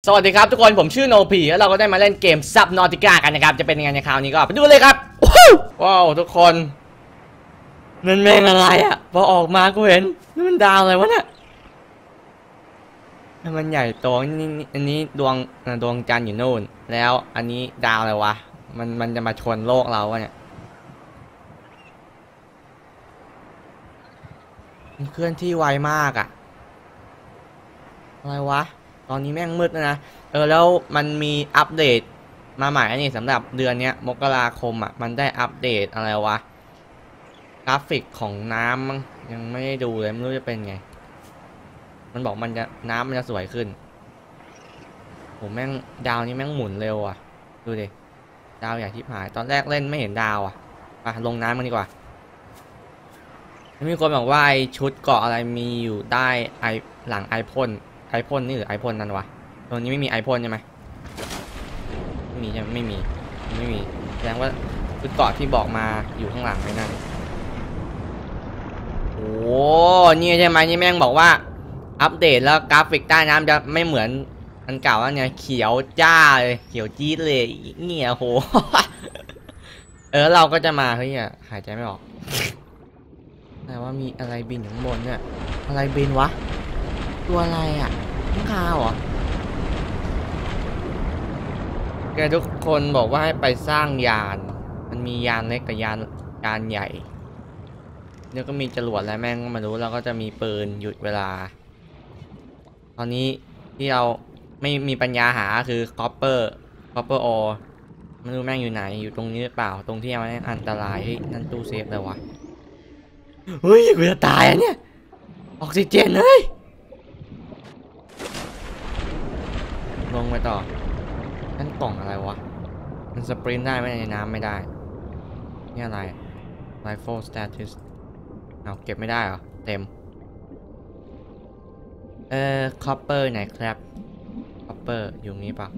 สวัสดีครับทุกคนผมชื่อโนพีแล้วเราก็ได้มาเล่นเกมซับนอติก้ากันนะครับจะเป็นยังไงในคราวนี้ก็ไปดูเลยครับว้าวทุกคนนั่นแม่งอะไรอ่ะพอออกมากูเห็นนี่มันดาวอะไรวะเนี่ยมันใหญ่โตนี่อันนี้ดวงจันทร์อยู่นู่นแล้วอันนี้ดาวอะไรวะมันจะมาชนโลกเราวะเนี่ยมันเคลื่อนที่ไวมากอ่ะอะไรวะตอนนี้แม่งมืดนะแล้วมันมีอัปเดตมาใหม่นี่สำหรับเดือนนี้มกราคมอ่ะมันได้อัปเดตอะไรวะกราฟิกของน้ำมั้งยังไม่ได้ดูเลยไม่รู้จะเป็นไงมันบอกน้ำมันจะสวยขึ้นผมแม่งดาวนี้แม่งหมุนเร็วอ่ะดูดิดาวใหญ่ที่หายตอนแรกเล่นไม่เห็นดาวอ่ะไปลงน้ำมันดีกว่ามีคนบอกว่าไอชุดเกาะอะไรมีอยู่ได้หลังไอพ่นนี่หรือไอพ่นนั่นวะตรงนี้ไม่มีไอพ่นใช่ไหมไม่มีใช่ไหมไม่มีแสดงว่าชุดเกาะที่บอกมาอยู่ข้างหลังไอ้นั่นโอ้นี่ใช่ไหมนี่แม่งบอกว่าอัปเดตแล้วกราฟิกใต้น้ำจะไม่เหมือนอันเก่าแล้วเนี่ยเขียวจ้าเลยเขียวจี๊ดเลยเงี้ยโห เราก็จะมาเฮ้ยหายใจไม่ออกแต่ว่ามีอะไรบินอยู่ข้างบนเนี่ยอะไรบินวะตัวอะไรอ่ะข้างคาวเหรอแกทุกคนบอกว่าให้ไปสร้างยานมันมียานเล็กกับยานใหญ่เดี๋ยวก็มีจรวดแล้วแม่งก็มารู้แล้วก็จะมีปืนหยุดเวลาตอนนี้ที่เราไม่มีปัญญาหาคือคอปเปอร์ออไม่รู้แม่งอยู่ไหนอยู่ตรงนี้หรือเปล่าตรงที่มันอันตรายเฮ้ยนั่นตู้เซฟเลยวะเฮ้ยกูจะตายอ่ะเนี่ยออกซิเจนเฮ้ยลงไปต่อนั่นกล่องอะไรวะมันสปรินต์ได้ไหมในน้ำไม่ได้นี่อะไร Rifle Status เอาเก็บไม่ได้เหรอเต็มคอปเปอร์ไหนครับคอปเปอร์อยู่นี้เปล่า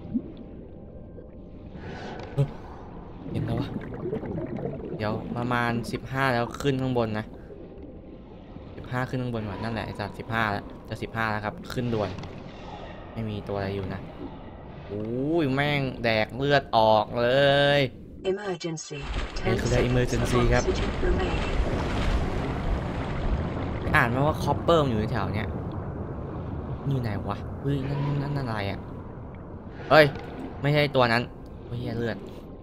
เห็นแล้ววะเดี๋ยวประมาณ15แล้วขึ้นข้างบนนะ15ขึ้นข้างบนว่ะนั่นแหละไอ้สัตว์15แล้วจะ15แล้วครับขึ้นด่วนไม่มีตัวอะไรอยู่นะโอ้ยแม่งแดกเลือดออกเลยนี่คือได้ emergency ครับอ่านมาว่าคอปเปอร์อยู่แถวเนี้ยอยู่ไหนวะเฮ้ยนั่นอะไรอ่ะเฮ้ยไม่ใช่ตัวนั้นเฮ้ยเลือด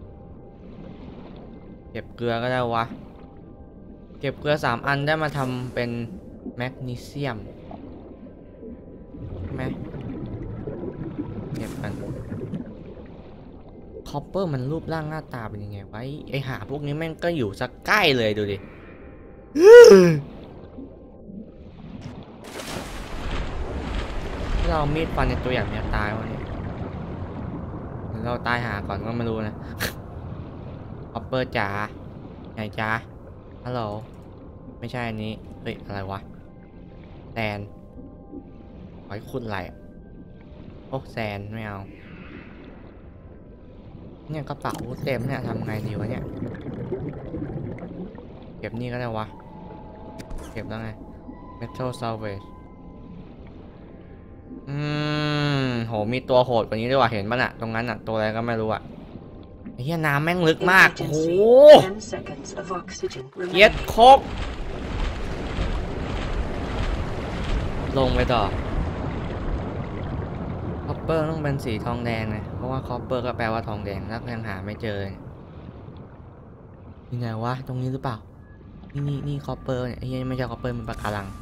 เก็บเกลือก็ได้วะเก็บเกลือ3 อันได้มาทำเป็นแมกนีเซียมใช่ไหมเก็บกันคอปเปอร์มันรูปร่างหน้าตาเป็นยังไงวะไอหาพวกนี้แม่งก็อยู่สักใกล้เลยดูดิเรามีดฟันในตัวอย่างนี้ตายวะเนี่ยเราตายหาก่อนก็ไม่รู้นะคอปเปอร์จ๋าไหนจ๋าฮัลโหลไม่ใช่อันนี้เฮ้ยอะไรวะแซนไว้ขุดอะไรโอ้แซนไม่เอาเนี่ยกระเป๋าเต็มเนี่ยทำไงดีวะเนี่ยเก็บนี่ก็ได้วะเก็บแล้วไง Metal Salvage โหมีตัวโหดกว่านี้ด้วยว่ะเห็นป่ะน่ะตรงนั้นน่ะตัวอะไรก็ไม่รู้อ่ะไอ้เหี้ยน้ำแม่งลึกมากโอ้โหเย็ดโคกลงไปต่อคอปเปอร์ต้องเป็นสีทองแดงนะเพราะว่าคอปเปอร์ก็แปลว่าทองแดงแล้วยังหาไม่เจอยังไงวะตรงนี้หรือเปล่านี่คอปเปอร์เนี่ยไอ้เหี้ยไม่ใช่คอปเปอร์มันปะการัง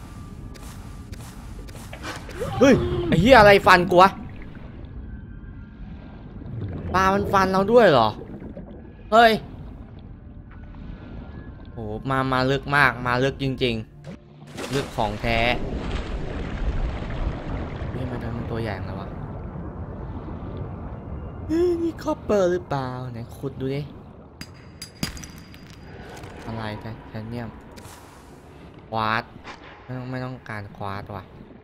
เฮ้ยไอ้เหี้ยอะไรฟันกูวะปลามันฟันเราด้วยเหรอเฮ้ยโหมาลึกมากมาลึกจริงๆลึกของแท้นี่มันตัวใหญ่แล้ววะนี่คอปเปอร์หรือเปล่าไหนขุดดูดิอะไรไทเทเนียมควาร์ตไม่ต้องการควาร์ตว่ะ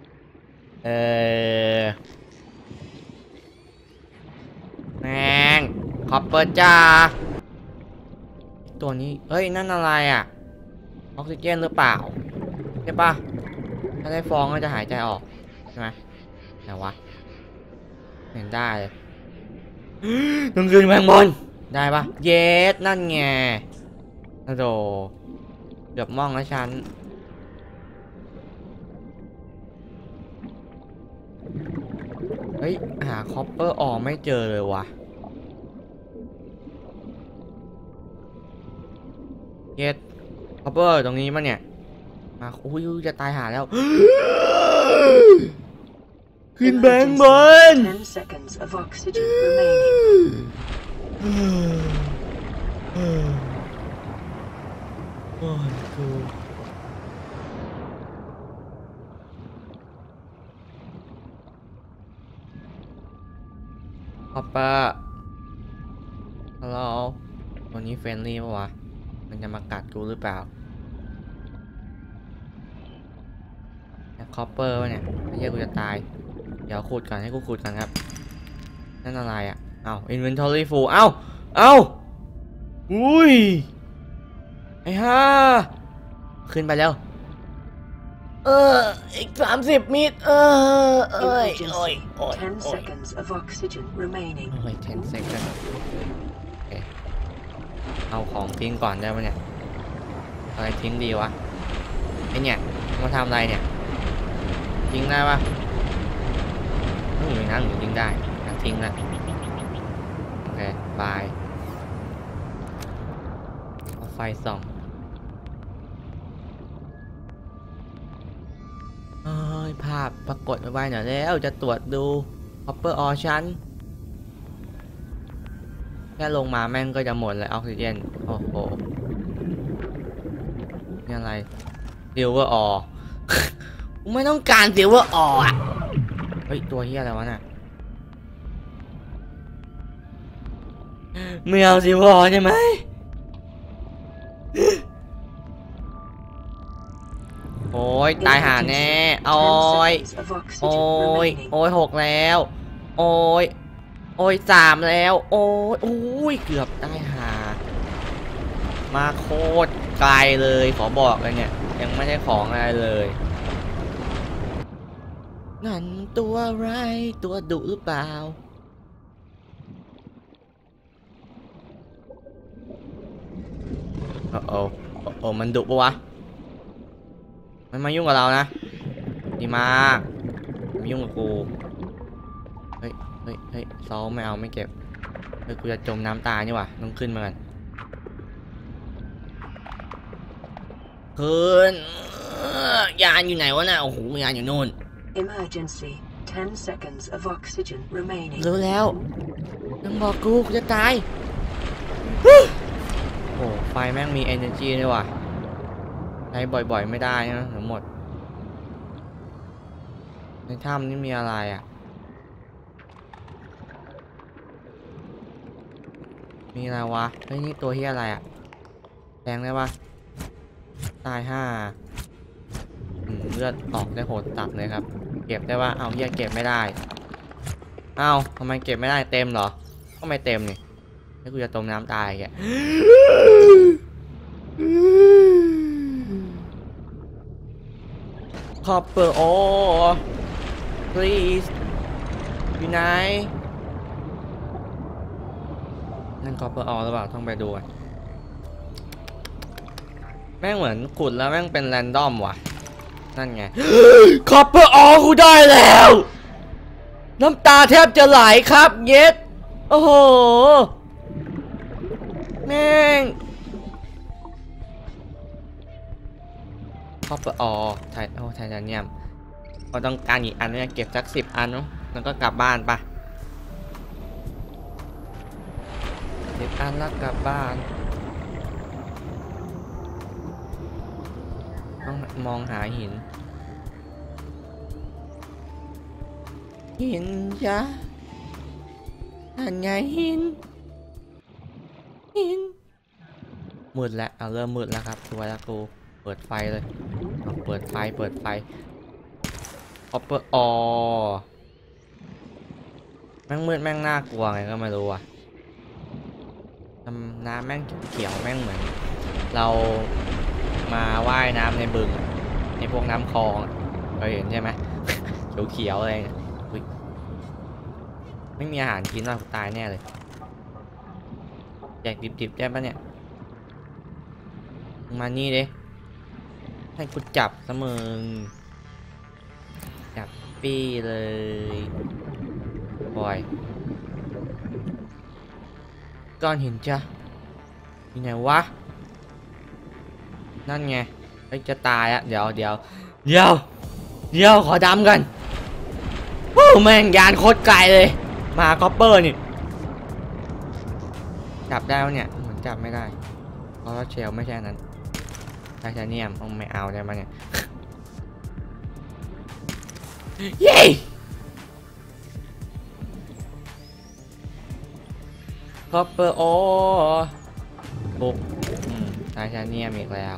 แม่งคอปเปอร์จ้าตัวนี้เฮ้ยนั่นอะไรอ่ะออกซิเจนหรือเปล่าใช่ปะถ้าได้ฟองก็จะหายใจออกใช่ไหมไหนวะเห็นได้เลยต้องขึ้นแมงบนได้ปะเยสนั่นไงโอ้โหเกือบมองแล้วฉันเฮ้ยหาคอปเปอร์ออกไม่เจอเลยวะเยสคอปเปอร์ตรงนี้มั้งเนี่ยมาอุ้ยจะตายหาแล้วขึ้นแบงบนโอ้ยกูคอปเปอร์ฮัลโหลตัวนี้เฟรนลี่ปะวะมันจะมากัดกูหรือเปล่าคอปเปอร์วะเนี่ยไม่ใช่กูจะตายเดี๋ยวขุดก่อนให้กูขุดก่อนครับนั่นอะไรอ่ะเอ้า inventory full เอ้าอุ้ยไอ้ห่าขึ้นไปแล้วอีก30 เมตรโอ้ย10 seconds โอเคเอาของทิ้งก่อนได้ไหมเนี่ยอะไรทิ้งดีวะไอเนี่ยมาทำอะไรเนี่ยทิ้งได้ปะต้องอยู่ในน้ำหรือทิ้งได้ทิ้งละโอเคบายเอาไฟส่องภาพปรากฏไว้หน่อยแล้วจะตรวจดู Copper Ore ชั้นแค่ลงมาแม่งก็จะหมดเลยออกซิเจนโอ้โหนี่อะไร Silver Ore ไม่ต้องการ Silver Ore อ่ะเฮ้ยตัวเฮียอะไรวะน่ะไม่เอา Silver Ore ใช่ไหมโอ้ยตายหาแน่โอ้ย6แล้วโอ้ย3แล้วโอ้ยเกือบตายหามาโคตรไกลเลยขอบอกเลยเนี่ยยังไม่ได้ของอะไรเลยนั่นตัวอะไรตัวดุหรือเปล่าโอ้มันดุปะวะมันมายุ่งกับเรานะดีมากมายุ่งกับกูเฮ้ยซอไม่เอาไม่เก็บเฮ้ยกูจะจมน้ำตายนี่ว่ะต้องขึ้นมากันขึ้นยานอยู่ไหนวะน่ะโอ้โหยานอยู่โน่น Emergency 10 seconds of oxygen remaining รู้แล้วยังบอกกูจะตายโอ้ไฟแม่งมี energy ด้วยว่ะใช้บ่อยๆไม่ได้นะทั้งหมดในถ้ำนี่มีอะไรอ่ะมีอะไรวะเฮ้ยนี่ตัวเฮียอะไรอ่ะแทงได้ปะตายเลือดออกได้โหดตับเลยครับเก็บได้ปะเอาเฮียเก็บไม่ได้เอาทำไมเก็บไม่ได้เต็มเหรอก็ไม่เต็มนี่ให้กูจะจมน้ำตายแกCopper Ore please อยู่ไหนนั่น Copper Ore หรือเปล่าต้องไปดูแม่งเหมือนขุดแล้วแม่งเป็นแรนดอมว่ะนั่นไง Copper Ore กูได้แล้วน้ำตาแทบจะไหลครับเย็ดโอ้โหแม่งCopper Ore ไทเทเนียมเราต้องการอีกอันเนี่ยเก็บสัก10 อันเนาะแล้วก็กลับบ้านปะ10 อันแล้วกลับบ้านต้องมองหาหินจ้ะอันไงหินมืดแล้วเอาเริ่มมืดแล้วครับตัวแล้วกูเปิดไฟเลยเปิดไฟCopper Ore แม่งมืดแม่งน่ากลัวไงก็ไม่รู้อ่ะน้ำแม่งเขียวแม่งเหมือนเรามาว่ายน้ำในบึงในพวกน้ำคลองเคยเห็นใช่ไหม เขียวอะไรไม่มีอาหารกินว่ากูตายแน่เลยแจกดิบๆได้ปะเนี่ยมานี่ดิให้กูจับเสมอจับปี้เลยปล่อยก้อนหินจ้ะอยู่ไหนวะนั่นไงไอ้จะตายอะเดี๋ยวขอดำกันโอ้แม่งยานโคตรไกลเลยมาคอปเปอร์นี่จับได้แล้วเนี่ยเหมือนจับไม่ได้เพราะว่าเชลไม่ใช่นั้นไทเทเนียมไม่เอาได้ไหมเนี่ย เย้คอปเปอร์โอ้ปุ๊บไทเทเนียมอีกแล้ว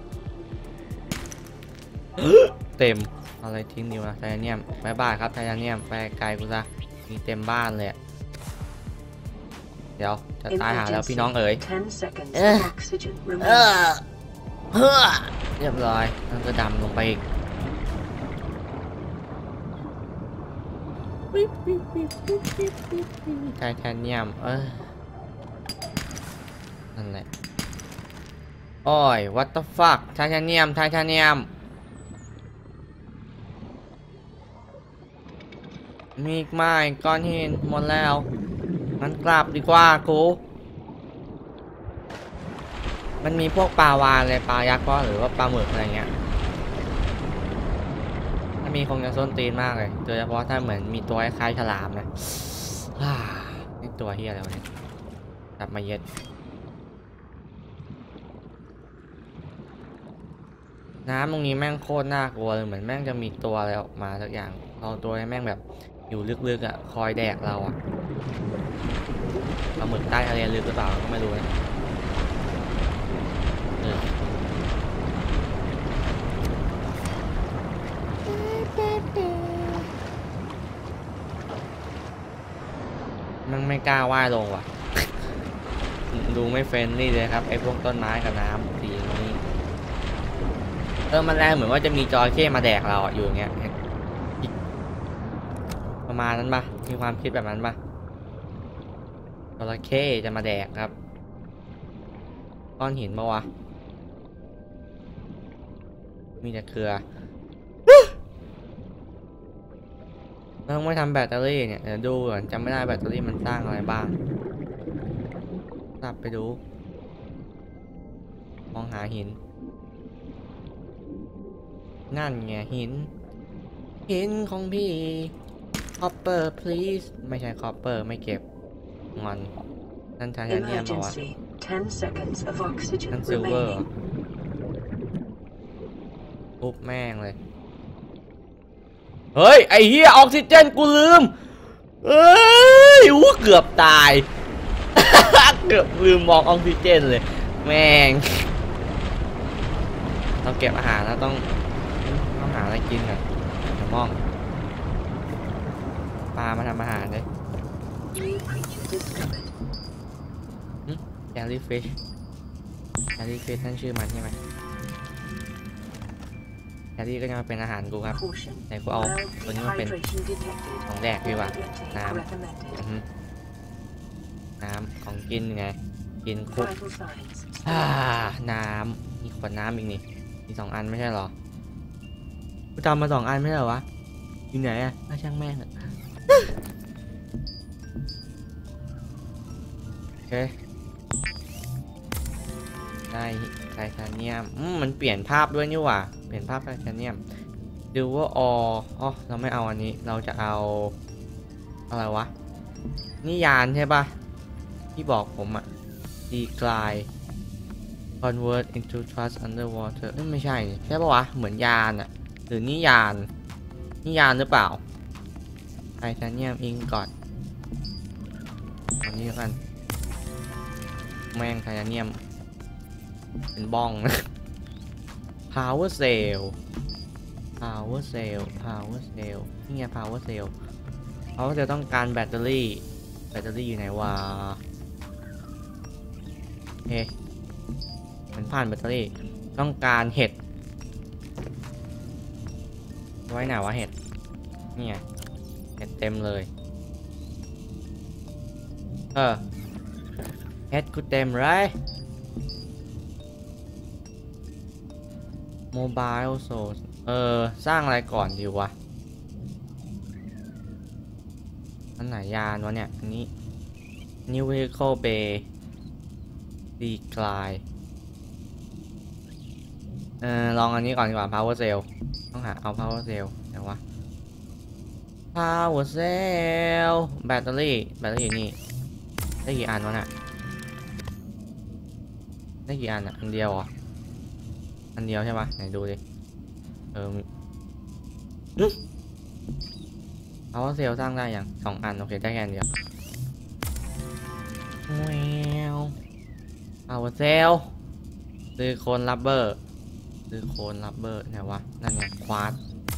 เต็มอะไรทิ้งนิวนะไทเทเนียมบายบายครับไทเทเนียมไปไกลกูซะมีเต็มบ้านเลยเดี๋ยวจะตายหาแล้วพี่น้องเอ๋ยเรียบร้อยนั่นก็ดำลงไปอีกไทเทเนียมนั่นแหละโอ้ย what the fuck ไทเทเนียมมีอีกไหมก้อนหินหมดแล้วมันกลับดีกว่ากูมันมีพวกปลาวาฬเลยปลายักษ์ก็หรือว่าปลาหมึกอะไรเงี้ยถ้ามีคงจะส้นตีนมากเลยโดยเฉพาะถ้าเหมือนมีตัวคล้ายฉลามนะนี่ตัวเฮียอะไรวะเนี่ยจับมาเย็ดน้ำตรงนี้แม่งโคตรน่ากลัวเลยเหมือนแม่งจะมีตัวอะไรออกมาสักอย่างเราตัวแม่งแบบอยู่ลึกๆอ่ะคอยแดกเราอ่ะปลาหมึกใต้ทะเลลึกหรือเปล่าก็ไม่รู้นะมันไม่กล้าว่ายลงว่ะ ดูไม่เฟรนลี่เลยครับไอ้พวกต้นไม้กับน้ำสีนี้มันแรงเหมือนว่าจะมีจระเข้มาแดกเราอ่ะอยู่อย่างเงี้ยประมาณนั้นปะมีความคิดแบบนั้นปะจระเข้จะมาแดกครับก้อนหินปะวะมีแต่เกลือต้องไม่ทำแบตเตอรี่เนี่ยเดี๋ยวดูก่อนจำไม่ได้แบตเตอรี่มันสร้างอะไรบ้างกลับไปดูมองหาหินนั่นไงหินของพี่ copper please ไม่ใช่ copper ไม่เก็บงอนนั่นไทเทเนียมบอกว่านั่นซิลเวอร์ปุ๊บแม่งเลยเฮ้ยไอเฮียออกซิเจนกูลืมเอ้ยเกือบตาย เกือบลืมมองออกซิเจนเลยแม่งเราเก็บอาหารแล้วต้องหาอะไรกินก่อนเดี๋ยวมองปลามาทำอาหารเลยแคลรี่ฟิชนั่นชื่อมันใช่ไหมแคลรี่ก็จะมาเป็นอาหารกูครับแต่กูเอาตัวนี้มาเป็นของแดกดีกว่าน้ำของกินไงกินคุกน้ำมีขวดน้ำอีกนี่มี2 อันไม่ใช่หรอกูจำมา2 อันไม่ใช่เหรอวะอยู่ไหนอะช่างแม่งโอเคได้ไทเทเนียมมันเปลี่ยนภาพด้วยนี่หว่าเปลี่ยนภาพไทเทเนียมดูว่าเราไม่เอาอันนี้เราจะเอาอะไรวะนี่ยานใช่ปะที่บอกผมอะ decline convert into trust underwater ไม่ใช่ใช่ปะวะเหมือนยานอะหรือนิยานหรือเปล่าไทเทเนียมอิงก่อนอันนี้กันแม่งไทเทเนียมเป็นบ้องนะ power cell นี่ไง power cell เขาจะต้องการแบตเตอรี่อยู่ไหนวะเฮ้มันผ่านแบตเตอรี่ต้องการเห็ดไว้ไหนวะเห็ดนี่ไงเห็ดเต็มเลยเฮ็ดกูเต็มเลยโมบายโซสร้างอะไรก่อนดีวะอันไหนยานวะเนี่ยอันนี้ New Vehicle Bay Decline ลองอันนี้ก่อนดีกว่า Power Cell ต้องหาเอา Power Cell ไหนวะ Power Cell แบตเตอรี่นี่ได้กี่อันวะน่ะได้กี่อันอ่ะอันเดียวเหรออันเดียวใช่ปะไหนดูดิPower Cell สร้างได้ยัง2 อันโอเคได้แค่อันเดียวแวว Power Cell ซื้อโคนรับเบอร์ไหนวะนั่นไงควาร์ต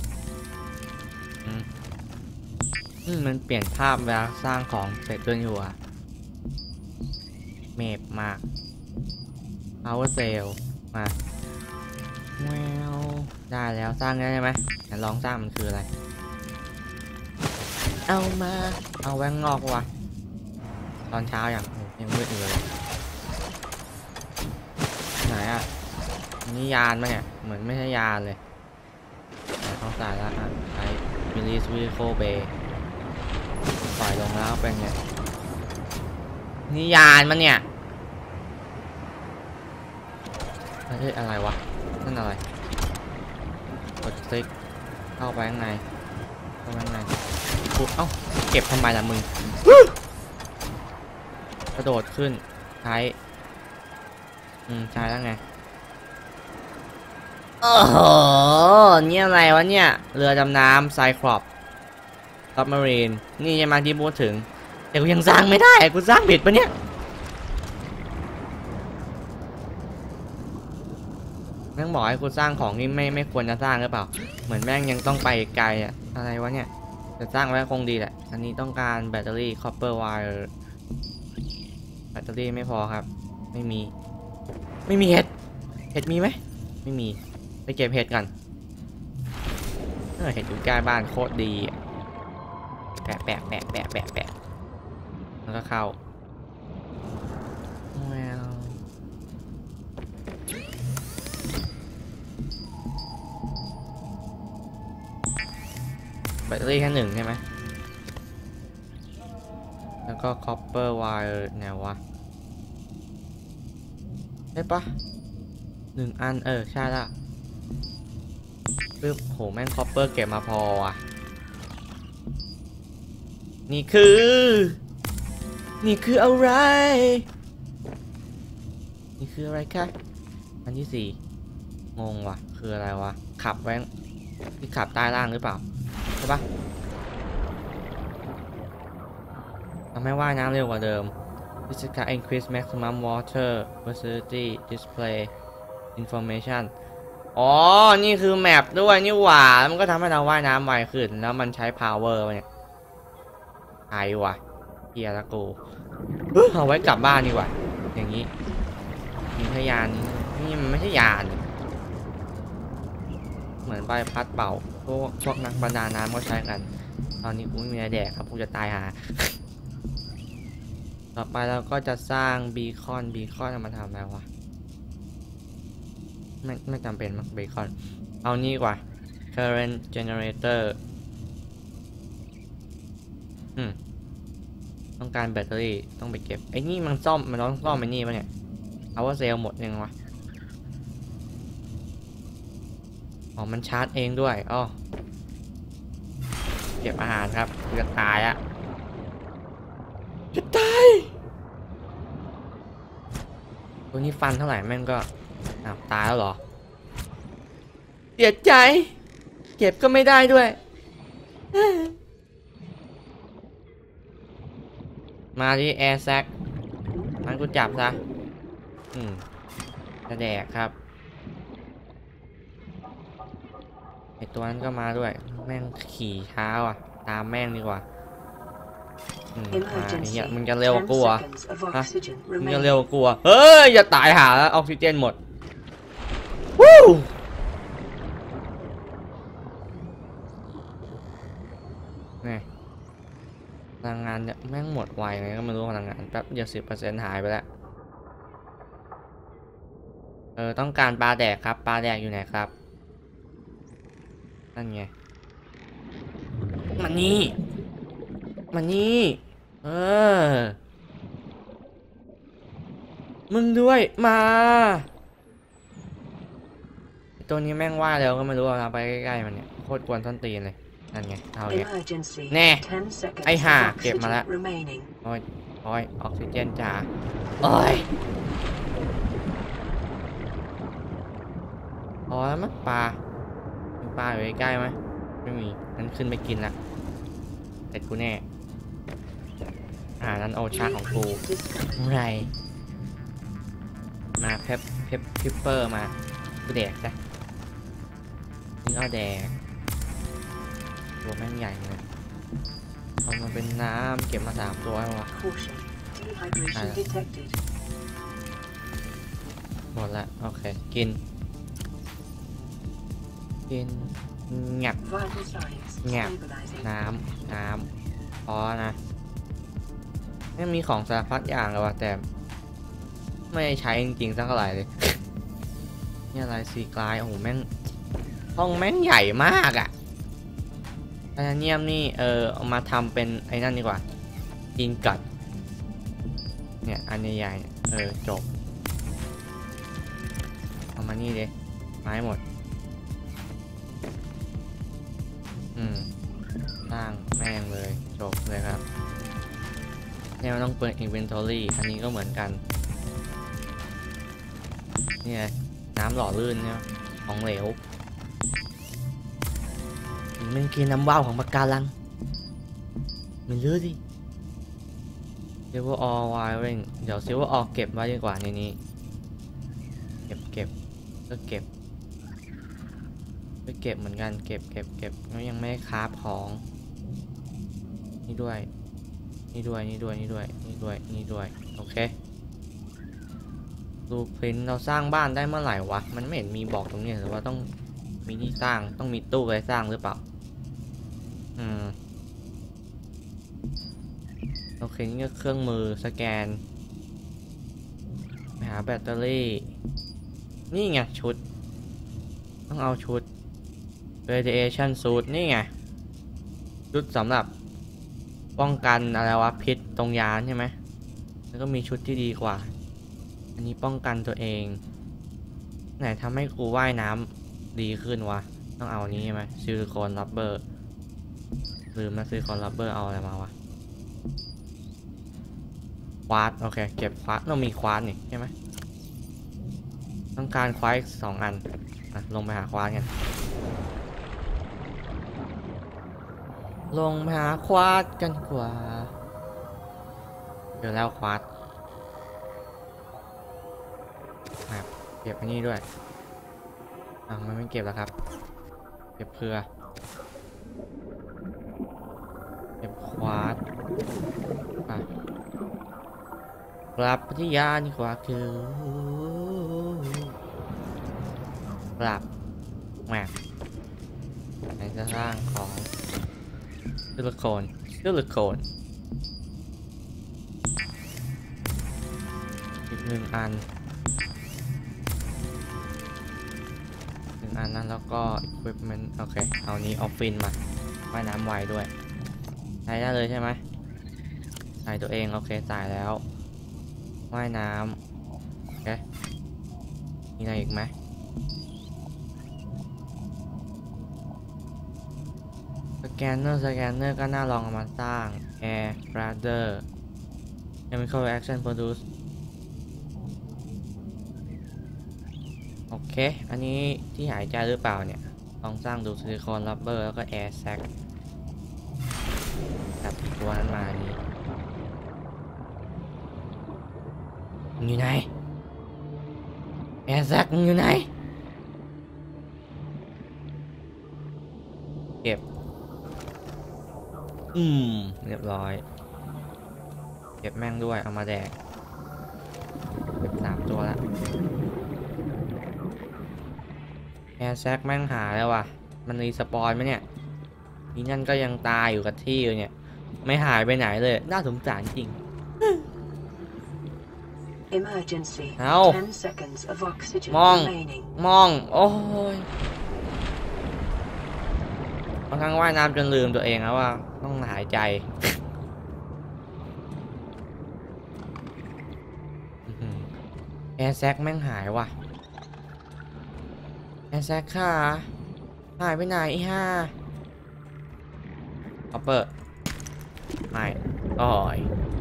มันเปลี่ยนภาพเวลาสร้างของเสร็จด้วยอยู่อะเมพมาก Power Cell มาแววได้แล้วสร้างได้ไหมเดี๋ยวลองสร้างมันคืออะไรเอาแวงงอกวะตอนเช้ายังมืดอยู่เลยไหนอ่ะนี่ยานไหมเนี่ยเหมือนไม่ใช่ยานเลยต้องใส่แล้วใช้ Release Vehicle Bay ปล่อยลงแล้วเป็นไงนี่ยานมันเนี่ยอะไรวะนั่นอะไรกดคลิกเข้าไปข้างในปุ๊บเก็บทำไมล่ะมึงกระโดดขึ้นใช้แล้วไงโอ้โหเนี่ยอะไรวะเนี่ยเรือดำน้ำไซคลอปซับมารีนนี่ใช่ไหมที่พูดถึงแต่กูยังสร้างไม่ได้กูสร้างผิดปะเนี่ยแม่งบอกให้กูสร้างของที่ไม่ควรจะสร้างหรือเปล่าเหมือนแม่งยังต้องไปไกลอะอะไรวะเนี่ยจะสร้างไว้คงดีแหละอันนี้ต้องการแบตเตอรี่คอปเปอร์ไวร์แบตเตอรี่ไม่พอครับไม่มีเห็ดมีไหมไม่มีไปเก็บเห็ดกันเห็ดอยู่ใกล้บ้านโคตรดีแปะแล้วก็เข้าแบตเตอรี่แค่1ใช่ไหมแล้วก็คอปเปอร์ไวร์แนววะได้ปะ1 อันใช่ละปึ๊บโหแม่งคอปเปอร์เก็บมาพอว่ะนี่คืออะไรคะอันที่4งงว่ะคืออะไรวะขับแว้งที่ขับใต้ล่างหรือเปล่าใช่ปะทำให้ว่ายน้ำเร็วกว่าเดิม This can increase maximum water velocity display information อ๋อนี่คือแมปด้วยนี่หว่ามันก็ทำให้เราว่ายน้ำไวขึ้นแล้วมันใช้ power เนี่ยไอ้วะเกียร์ละกูเอาไว้กลับบ้านดีกว่าอย่างนี้มีพยานนี่มันไม่ใช่ยานเหมือนใบพัดเป่าพวกนักประดาน้ำก็ใช้กันตอนนี้กูไม่มีอะไรแดกครับกูจะตายหาต่อไปเราก็จะสร้างบีคอนเอามาทำอะไรวะไม่จำเป็นมั้งบีคอนเอานี่กว่า current generator ต้องการแบตเตอรี่ต้องไปเก็บไอ้นี่มันต้องซ่อมไอ้นี่ปะเนี่ยเอาว่าเซลล์หมดยังวะอ๋อมันชาร์จเองด้วยเก็บอาหารครับจะตายอะตัวนี้ฟันเท่าไหร่แม่งก็ตายแล้วเหรอเสียใจเก็บก็ไม่ได้ด้วยมาที่แอร์แซกมันกูจับซะจะแดกครับไอตัวนั้นก็มาด้วยแม่งขี่ช้าอ่ะตามแม่งดีกว่าเนี่ยมึงจะเร็วกลัวมึงจะเร็วกลัวเฮ้ยอย่าตายหาแล้วออกซิเจนหมดวู้นี่สร้างงงานเนี่ยแม่งหมดไวไงก็ไม่รู้พลังงานแป๊บเดียว10%หายไปแล้วต้องการปลาแดกครับปลาแดกอยู่ไหนครับนั่นไงมานี่มานี่เออมึงด้วยมาตัวนี้แม่งว่าแล้วก็ไม่รู้เราไปใกล้ๆมันเนี่ยโคตรกวนต้นตีนเลยนั่นไงเอาเนี่ย Emergency. Nè, 10 seconds ai of hà, kịp mà oxygen đã. remaining. โอ้ยโอ้ยออกซิเจนจ๋าโอ้ยพอแล้วมั้งปลามีปลาอยู่ใกล้ๆไหมไม่มีงั้นขึ้นไปกินละเสร็จกูแน่นั้นโอชาของกูไรมาเพปเปอร์มากูแดกจ้ะนี่เอาแดกตัวแม่งใหญ่เลยเอามาเป็นน้ำเก็บมา3 ตัวแล้ววะ Caution. Dehydration detected. หมดละโอเคกินงับ Vital signs Nhạc. stabilizing. น้ำพอนะไม่มีของสารพัดอย่างเลยว่ะแต่ไม่ได้ใช้จริงๆสักเท่าไหร่เลย นี่อะไรซีกลายโอ้โหแม่งห้องแม่งใหญ่มากอ่ะไทเทเนียมนี่เอามาทำเป็นไอ้นั่นดีกว่าอินกัดเนี่ยอันใหญ่ๆจบเอามานี่เลยไม้หมดสร้างแม่งเลยจบเลยครับเนี่ยมันต้องเปิด inventory อันนี้ก็เหมือนกันนี่ไงน้ำหล่อลื่นเนี่ยของเหลวมันกินน้ำว่าวของปะการังมันเลือดดิSilver Ore Wiring เดี๋ยว Silver Ore เก็บไว้ดีกว่าในนี้เก็บก็เก็บเหมือนกันเก็บแล้วยังไม่ได้คราฟของนี่ด้วยโอเคบลูพรินท์เราสร้างบ้านได้เมื่อไหร่วะมันไม่เห็นมีบอกตรงนี้หรือว่าต้องมีที่สร้างต้องมีตู้ไว้สร้างหรือเปล่าโอเคนี่ก็เครื่องมือสแกนไปหาแบตเตอรี่นี่ไงชุดต้องเอาชุด radiation suit นี่ไงชุดสำหรับป้องกันอะไรวะพิษตรงยานใช่ไหมแล้วก็มีชุดที่ดีกว่าอันนี้ป้องกันตัวเองไหนทำให้กูว่ายน้ำดีขึ้นวะต้องเอานี้ใช่ไหมซิลิโคนรับเบอร์ลืมนะซิลิโคนรับเบอร์เอาอะไรมาวะควาร์ตโอเคเก็บควาร์ตเรามีควาร์ตนี่ใช่ไหมต้องการควาร์ต2 อันลงไปหาควาร์ตกันลงไปหาควาร์ตกันกว่าเจอแล้วควาร์ตเก็บอันนี้ด้วยมันไม่เก็บแล้วครับเก็บเพื่อเก็บควาร์ตกลับพัทยาดีกว่าคือกลับแหมไหนจะสร้างของซิลิโคนอีก1 อันนั้นแล้วก็ equipment โอเคเอานี้ออฟฟินมาว่ายน้ำไวด้วยใช้ได้เลยใช่ไหมใส่ตัวเองโอเคใส่แล้วว่ายน้ำโอเคมีอะไรอีกไหมสแกนเนอร์ก็น่าลองเอามาสร้าง Air Brother Chemical Reaction Produce โอเคอันนี้ที่หายใจหรือเปล่าเนี่ยลองสร้างดูซิลิโคนรับเบอร์แล้วก็ Air Sac จับตัวนั้นมานี้อยู่ไหน Air Sac อยู่ไหนเก็บเรียบร้อยเก็บแม่งด้วยเอามาแดกเก็บ3 ตัวแล้วแอร์แซกแม่งหาแล้วว่ะมันรีสปอนไหมเนี่ยนี่นั่นก็ยังตายอยู่กับที่อยู่เนี่ยไม่หายไปไหนเลยน่าสงสารจริง Emergency. Ow. 10 seconds of oxygen Mong. remaining. มองโอ้ยบางครั้งว่ายน้ำจนลืมตัวเองแล้วว่าต้องหายใจ แอร์แซกแม่งหายว่ะแอร์แซกค่ะหายไปไหนอีห่าเอาเปิดไม่โอ้ย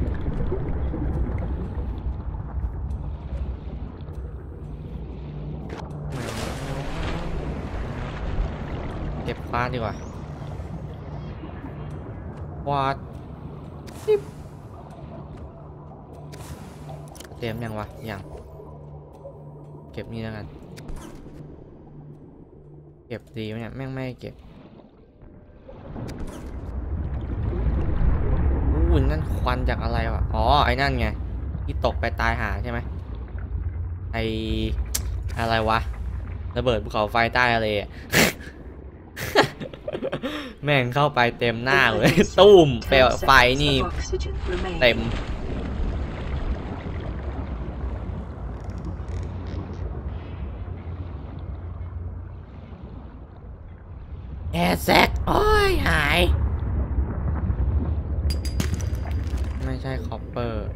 เก็บคว้าดีกว่าวัดซิปเตรียมยังวะยังเก็บนี่แล้วกันเก็บดีไหมเนี่ยแม่งไม่เก็บอู้นั่นควันจากอะไรวะอ๋อไอ้นั่นไงที่ตกไปตายหาใช่ไหมไออะไรวะระเบิดภูเขาไฟใต้ทะเล แม่งเข้าไปเต็มหน้าเลย ตุ้มเปลวไฟนี่เต็มแอร์แซกโอ้ยหายไม่ใช่คอปเปอร์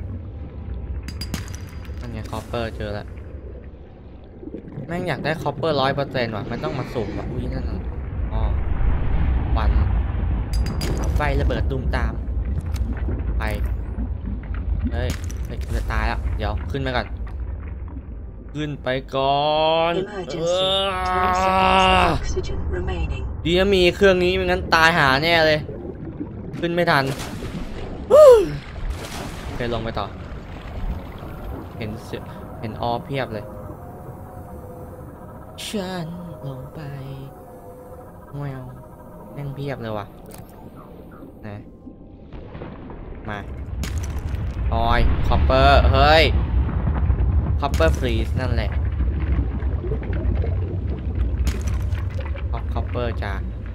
อันนี้คอปเปอร์เจอแล้วแม่งอยากได้คอปเปอร์100%ว่ะมันต้องมาสุ่มว่ะอุ้ยนั่นอ๋อควันไฟระเบิดตุ้มตามไปเฮ้ยจะตายแล้วเดี๋ยวขึ้นไปก่อนขึ้นไปก่อนดีนะมีเครื่องนี้ไม่งั้นตายหาแน่เลยขึ้นไม่ทันไปลงไปต่อเห็นออเพียบเลยฉันลงไปแววแม่งเพียบเลยว่ะนะมาออยคอปเปอร์เฮ้ยคอปเปอร์ฟรีซนั่นแหละคอปเปอร์จ้า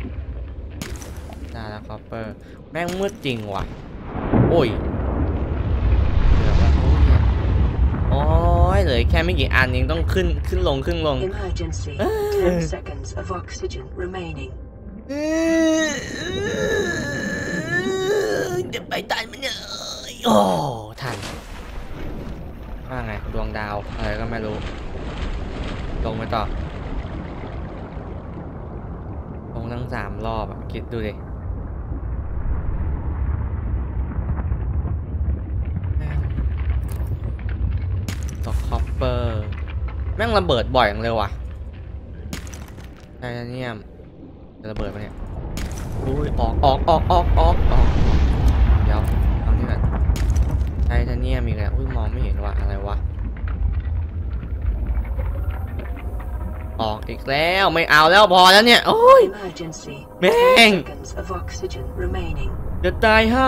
ได้แล้วคอปเปอร์แม่งมืดจริงว่ะโอ้ยเหลือว่าโอ้ยเหลือแค่ไม่กี่อันเองต้องขึ้นลง Emergency. 10 seconds of oxygen remaining. จะไปทันมันเนี่ยโอ้ทันว่าไงดวงดาวอะไรก็ไม่รู้ลงไปต่อลงทั้ง3 รอบอ่ะคิดดูดิต่อคอปเปอร์แม่งระเบิดบ่อยอย่างเลยว่ะไทเทเนียมจะระเบิดมาเนี่ยอุ้ยออกเดี๋ยวเอาที่กันไทเทเนียมมีอะไรอุ้ยมองไม่เห็นว่าอะไรวะออกอีกแล้วไม่เอาแล้วพอแล้วเนี่ยโอ้ยแม่งจะตายห่า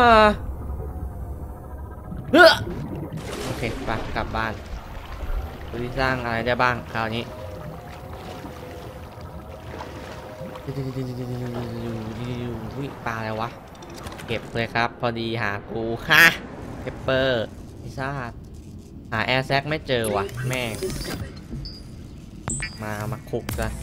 โอเคไปกลับบ้านดูที่สร้างอะไรได้บ้างคราวนี้วิปลาอะไรวะเก็บเลยครับพอดีหากูค่ะเปปเปอร์พิซซ่าหาแอร์แซกไม่เจอว่ะแม่งมาคุกซะ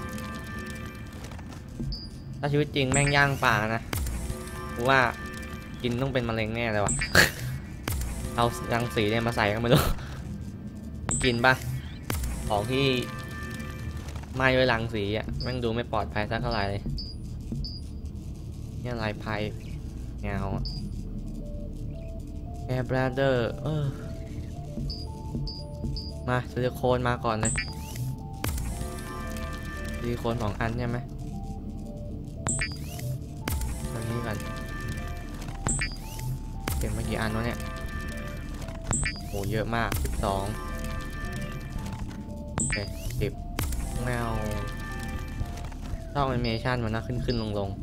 ถ้าชีวิตจริงแม่งย่างปลานะกูว่ากินต้องเป็นมะเร็งแน่เลยว่ะเอารังสีเนี่ยมาใส่ก็ไม่รู้กินปะของที่ไหม้ด้วยรังสีอ่ะแม่งดูไม่ปลอดภัยสักเท่าไหร่เลยเนี่ยลายไพ่เงาแอร์บราเดอร์มาซิลิโคนมาก่อนเลยซิลิโคน2 อันใช่ไหมอันนี้ก่อนเก็บมากี่อันวะเนี่ยโหเยอะมาก12โอเค10แมวชอบแอนิเมชันมันนะขึ้นลง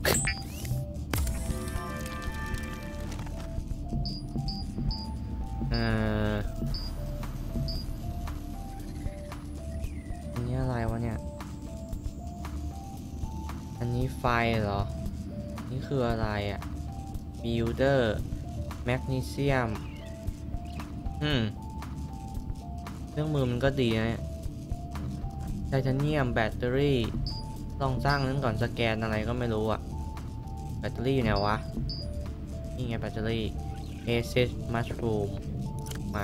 อันนี้อะไรวะเนี่ยอันนี้ไฟเหรอนี่คืออะไรอ่ะบิลเดอร์แมกนีเซียมเครื่องมือมันก็ดีนะเนี่ยไทเทเนียมแบตเตอรี่ลองสร้างนั้นก่อนสแกนอะไรก็ไม่รู้อะแบตเตอรี่อยู่ไหนวะนี่ไงแบตเตอรี่เอซิสมัชรูมมา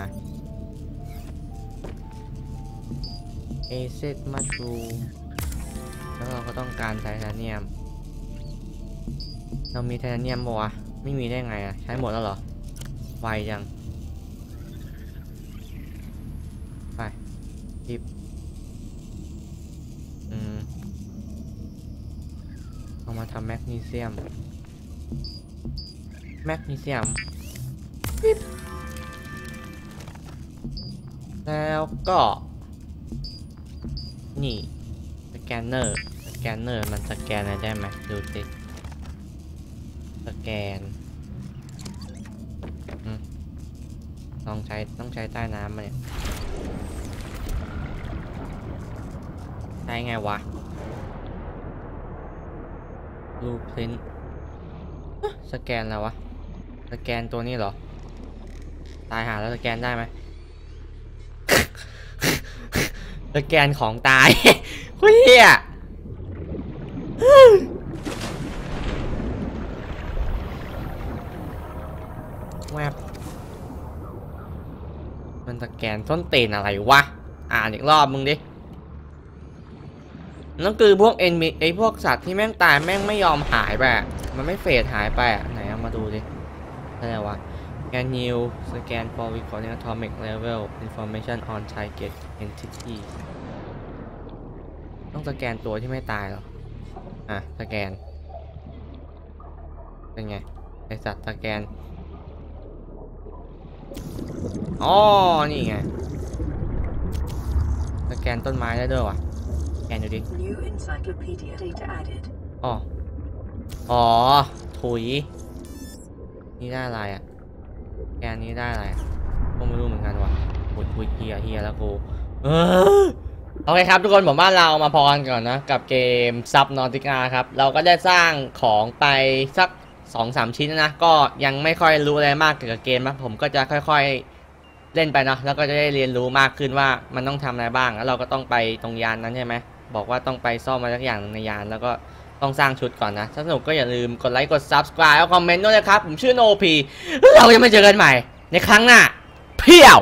เอซิสมัชรูมแล้วเราก็ต้องการไทเทเนียมเรามีไทเทเนียมปะวะไม่มีได้ไงอะใช้หมดแล้วเหรอไวจังไปจิบเอามาทำแมกนีเซียมปิ๊บแล้วก็นี่สแกนเนอร์มันสแกนอะไรได้ไหมดูสิสแกนต้องใช้ใต้น้ำมาเนี่ยใช้ไงวะรูปพิ้นสแกนแล้ววะสแกนตัวนี้เหรอตายหาแล้วสแกนได้ไหม สแกนของตายเฮ้ยแวบมันสแกนต้นตีนอะไรวะอ่านอีกรอบมึงดินั่นคือพวกพวกสัตว์ที่แม่งตายแม่งไม่ยอมหายไปมันไม่เฟดหายไปไหนเอามาดูดิอะไรวะ Can you scan for recording atomic level information on target entity ต้องสแกนตัวที่ไม่ตายหรอสแกนเป็นไงไอสัตว์สแกนอ๋อนี่ไงสแกนต้นไม้ได้ด้วยวะสแกนดูดิ New encyclopedia data added. อ๋อถุยนี่ได้อะไรอ่ะแกนนี้ได้อะไรก็ไม่รู้เหมือนกันว่ะหุยเฮียแล้วกูโอเคครับทุกคนผมว่าเรามาพอกันก่อนนะกับเกมซับนอติกาครับเราก็ได้สร้างของไปสัก 2-3 ชิ้นนะก็ยังไม่ค่อยรู้อะไรมากเกี่ยวกับเกมนะผมก็จะค่อยๆเล่นไปเนาะแล้วก็จะได้เรียนรู้มากขึ้นว่ามันต้องทำอะไรบ้างแล้วเราก็ต้องไปตรงยานนั้นใช่ไหมบอกว่าต้องไปซ่อมอะไรสักอย่างในยานแล้วก็ต้องสร้างชุดก่อนนะถ้าสนุกก็อย่าลืมกดไลค์กด Subscribe แล้วคอมเมนต์ด้วยนะครับผมชื่อโนพีเราจะมาเจอกันใหม่ในครั้งหน้าเพียว